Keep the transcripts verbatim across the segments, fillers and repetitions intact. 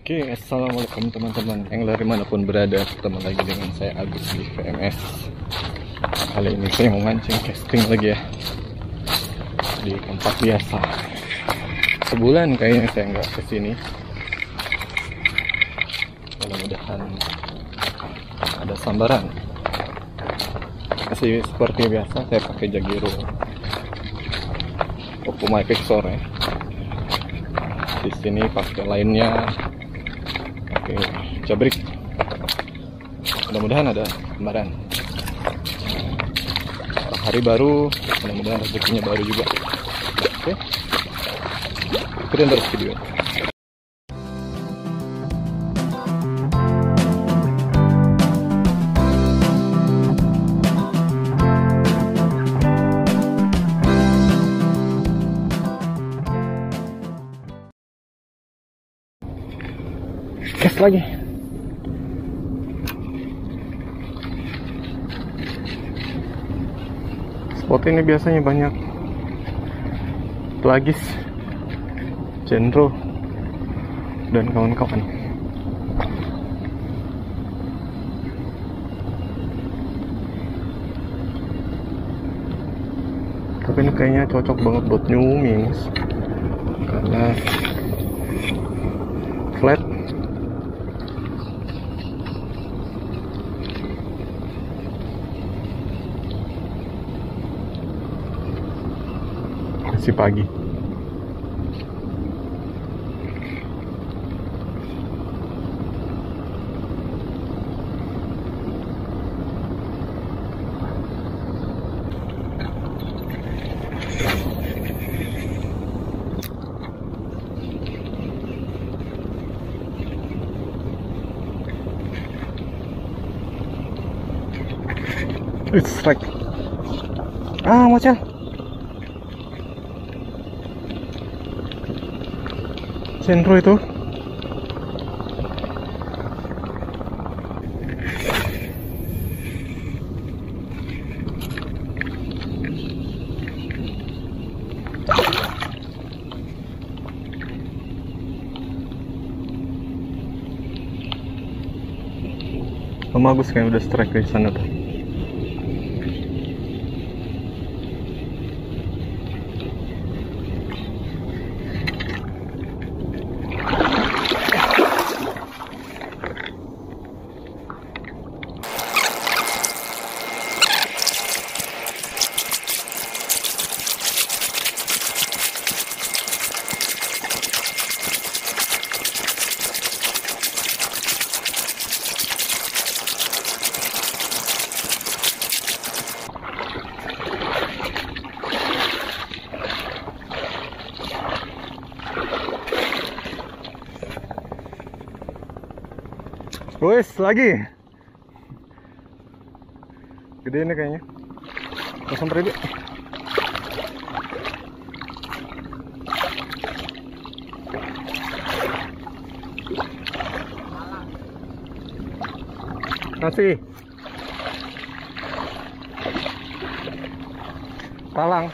Oke, assalamualaikum teman-teman yang dari manapun berada, ketemu lagi dengan saya Agus di V M S. Kali ini saya mau mancing casting lagi ya di tempat biasa. Sebulan kayaknya saya nggak kesini. Mudah-mudahan ada sambaran. Masih seperti biasa saya pakai Jagiro Opumai Pixor ya. Di sini pakai lainnya pakai jabrik. Mudah-mudahan ada kemarin hari baru, mudah-mudahan rezekinya baru juga. Oke, ikutin terus video. Gas lagi. Spot ini biasanya banyak pelagis, cendro, dan kawan-kawan. Tapi ini kayaknya cocok banget buat nyumis karena flat. Masih pagi. It's strike. Ah, macam sentro itu. Om Agus kayak udah strike di sana tuh. Wes, lagi gede ini kayaknya. Langsung ribu. Kasih talang.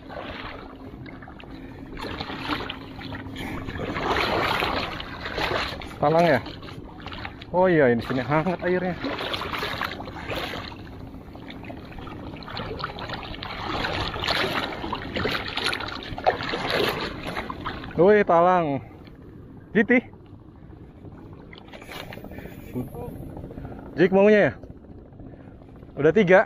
Talang ya. Oh iya, di sini hangat airnya. Woi, talang. Jiti. Jik maunya ya? Udah tiga.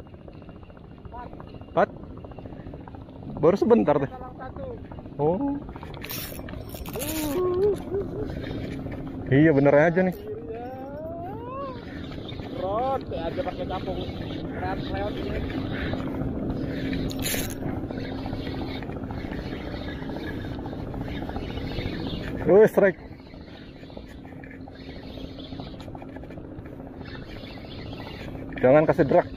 Empat. Baru sebentar deh. Oh. Iya, bener aja nih. Aja pakai capung reot-reot ini. Oh, strike. Jangan kasih drag.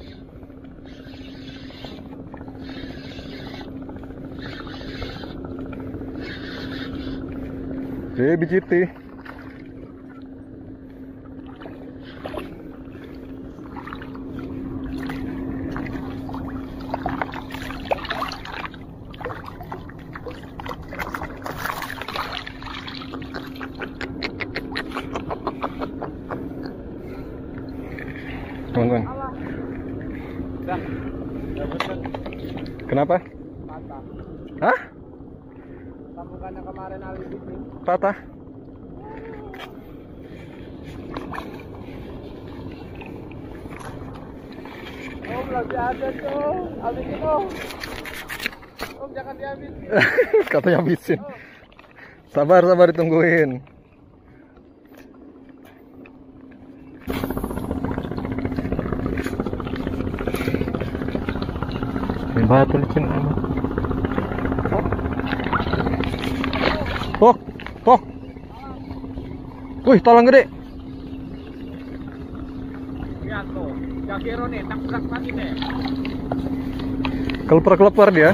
Baby G T. teman-teman. Kenapa? Patah. Hah? Sambungannya kemarin Ali bikin. Patah? Oh, belum ada tuh. Habisin om. Om jangan dihabisin. Katanya habisin. Sabar, sabar ditungguin. Ini batu licin amat. Oh, oh. Wih, talang gede. Lihat tuh. Jakero nih, tak mati deh. Kelepar-kelepar dia.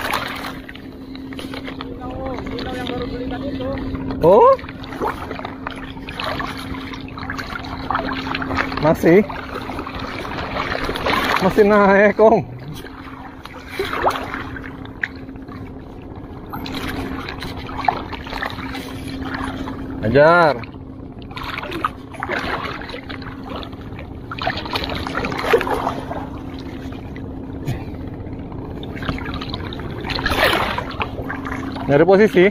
Ini yang baru beli tadi itu. Oh. Masih. Masih naik, Om. Ajar. Nyari posisi.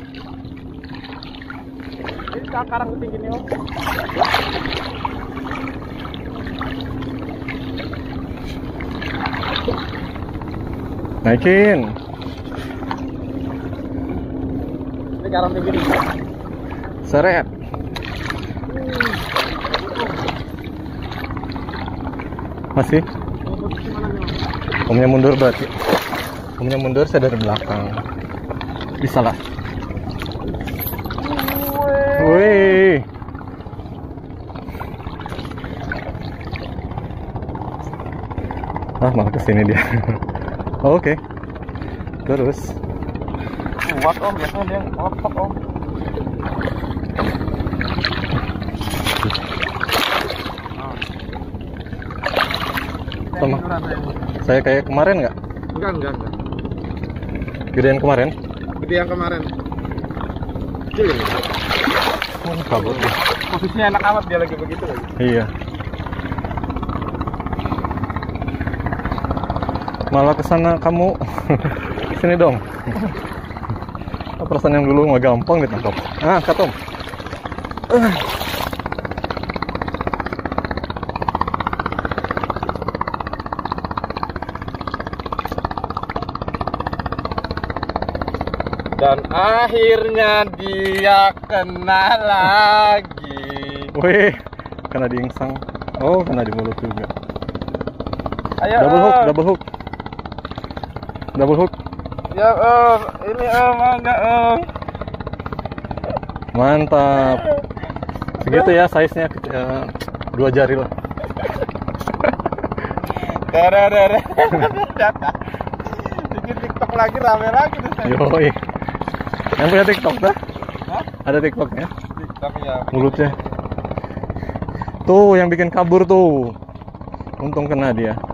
Ini sekarang tinggi nih om. Naikin. Ini karang tinggi nih. Seret. Masih? Posisi mana nih om? Omnya mundur berarti. Omnya mundur, saya dari belakang. Bisa lah. Wih. Ah, malah kesini dia. Oh, oke. Okay. Terus. Kuat om, biasanya dia otot om. Sama. Saya kayak kemarin nggak? Enggak, enggak, enggak. Gedean kemarin? Gede yang kemarin. Kecil ini. Oh, kabur dia. Posisinya enak amat dia lagi begitu lagi. Iya. Malah kesana kamu. Sini dong. Perasaan yang dulu nggak gampang ditangkap. Ah, katom. Uh. Dan akhirnya dia kena lagi. Wih, kena di insang. Oh, kena di mulut juga. Ayo, Double hook, om. double hook. Double hook. Ya om, ini om, enggak om. Mantap. Segitu ya size-nya, uh, dua jari lah. Dadah, dadah. Bikin TikTok lagi, rame lagi tuh saya. Yoi. Yang punya TikTok dah? Hah? Ada TikToknya? TikToknya. Mulutnya. Tuh yang bikin kabur tuh. Untung kena dia.